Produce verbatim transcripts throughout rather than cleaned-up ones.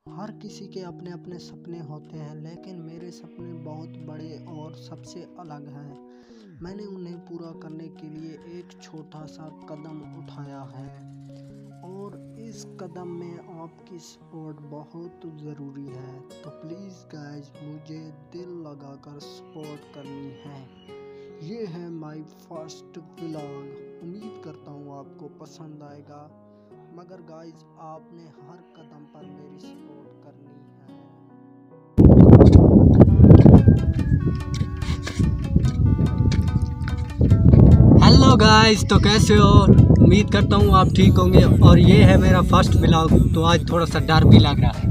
हर किसी के अपने अपने सपने होते हैं, लेकिन मेरे सपने बहुत बड़े और सबसे अलग हैं। मैंने उन्हें पूरा करने के लिए एक छोटा सा कदम उठाया है और इस कदम में आपकी सपोर्ट बहुत ज़रूरी है। तो प्लीज़ गाइज, मुझे दिल लगाकर सपोर्ट करनी है। ये है माय फर्स्ट व्लॉग। उम्मीद करता हूँ आपको पसंद आएगा, मगर गाइज आपने हर कदम पर मेरी सपोर्ट करनी है। हेलो गाइज, तो कैसे हो? उम्मीद करता हूँ आप ठीक होंगे। और ये है मेरा फर्स्ट व्लॉग, तो आज थोड़ा सा डर भी लग रहा है।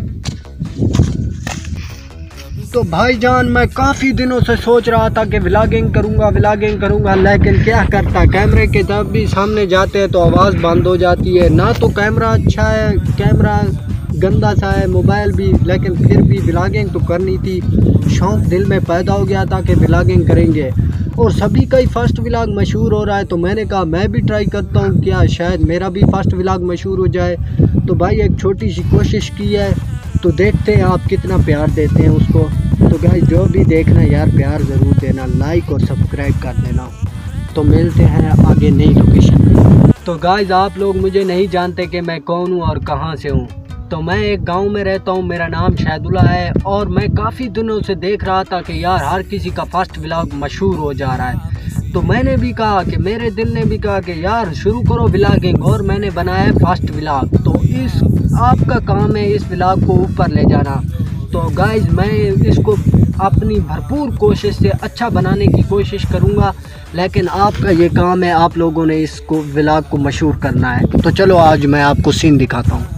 तो भाईजान, मैं काफ़ी दिनों से सोच रहा था कि व्लॉगिंग करूँगा व्लॉगिंग करूँगा लेकिन क्या करता, कैमरे के जब भी सामने जाते हैं तो आवाज़ बंद हो जाती है। ना तो कैमरा अच्छा है, कैमरा गंदा सा है, मोबाइल भी, लेकिन फिर भी व्लॉगिंग तो करनी थी। शौक़ दिल में पैदा हो गया था कि व्लॉगिंग करेंगे, और सभी का ही फर्स्ट व्लॉग मशहूर हो रहा है। तो मैंने कहा मैं भी ट्राई करता हूँ, क्या शायद मेरा भी फर्स्ट व्लॉग मशहूर हो जाए। तो भाई एक छोटी सी कोशिश की है, तो देखते हैं आप कितना प्यार देते हैं उसको। तो गाइस, जो भी देखना यार, प्यार ज़रूर देना, लाइक और सब्सक्राइब कर देना। तो मिलते हैं आगे नई लोकेशन में। तो गाइस, आप लोग मुझे नहीं जानते कि मैं कौन हूँ और कहाँ से हूँ। तो मैं एक गांव में रहता हूँ, मेरा नाम शहदुल्ला है, और मैं काफ़ी दिनों से देख रहा था कि यार हर किसी का फर्स्ट व्लॉग मशहूर हो जा रहा है। तो मैंने भी कहा कि मेरे दिल ने भी कहा कि यार शुरू करो व्लॉगिंग, और मैंने बनाया फर्स्ट व्लॉग। तो इस आपका काम है इस व्लॉग को ऊपर ले जाना। तो गाइज, मैं इसको अपनी भरपूर कोशिश से अच्छा बनाने की कोशिश करूँगा, लेकिन आपका ये काम है, आप लोगों ने इसको व्लॉग को मशहूर करना है। तो चलो आज मैं आपको सीन दिखाता हूँ।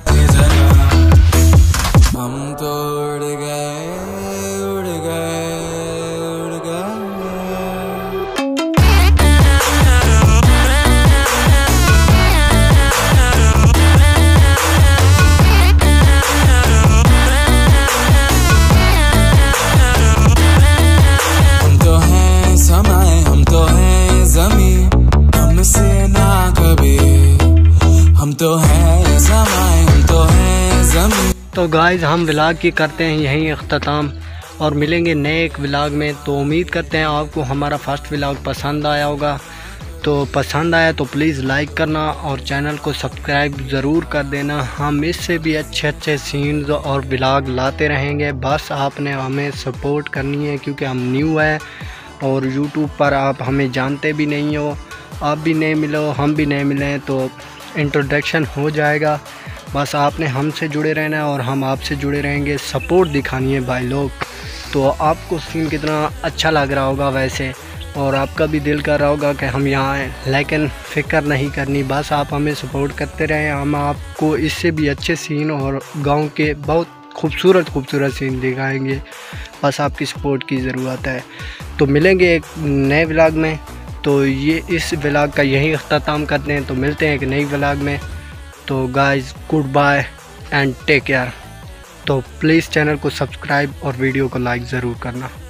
हम तो उड़ गए उड़ गए उड़ गए। हम तो हैं समाए, हम तो हैं ज़मीन, हमसे ना कभी। हम तो हैं समाए, हम तो हैं ज़मीन। तो गाइज़, हम व्लॉग की करते हैं यहीं अख्ताम, और मिलेंगे नए एक व्लॉग में। तो उम्मीद करते हैं आपको हमारा फर्स्ट व्लॉग पसंद आया होगा। तो पसंद आया तो प्लीज़ लाइक करना और चैनल को सब्सक्राइब ज़रूर कर देना। हम इससे भी अच्छे अच्छे सीन्स और व्लॉग लाते रहेंगे, बस आपने हमें सपोर्ट करनी है, क्योंकि हम न्यू है और यूट्यूब पर आप हमें जानते भी नहीं हो। आप भी नए मिलो, हम भी नए मिलें, तो इंट्रोडक्शन हो जाएगा। बस आपने हमसे जुड़े रहना है और हम आपसे जुड़े रहेंगे। सपोर्ट दिखानी है भाई लोग। तो आपको सीन कितना अच्छा लग रहा होगा वैसे, और आपका भी दिल कर रहा होगा कि हम यहाँ आएँ, लेकिन फ़िक्र नहीं करनी, बस आप हमें सपोर्ट करते रहें। हम आपको इससे भी अच्छे सीन और गांव के बहुत खूबसूरत खूबसूरत सीन दिखाएंगे, बस आपकी सपोर्ट की ज़रूरत है। तो मिलेंगे एक नए व्लॉग में। तो ये इस व्लॉग का यही अख्ताम करते हैं। तो मिलते हैं एक नई व्लॉग में। तो guys, good bye and take care. तो प्लीज़ चैनल को सब्सक्राइब और वीडियो को लाइक ज़रूर करना।